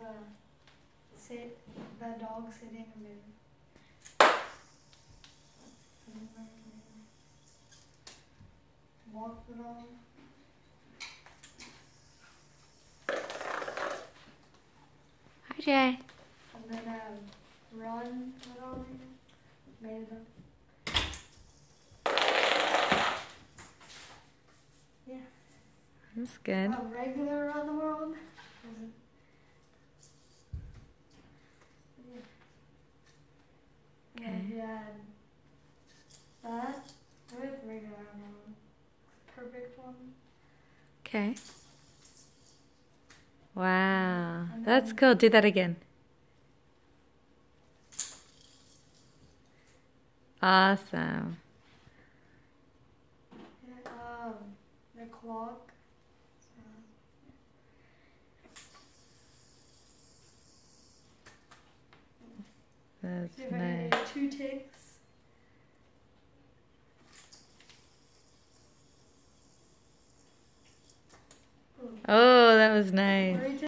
sit, the dog sitting and then walk the dog. Hi, Jay. And then run the dog. Made it up. Yeah. That's good. A regular around the world. Yeah. Okay. And you add that with regular around the world. Perfect one. Okay. Wow. And That's then- cool. Do that again. Awesome. Yeah, the clock. That's See if I nice. can get 2 ticks. Oh, that was nice. 3 ticks.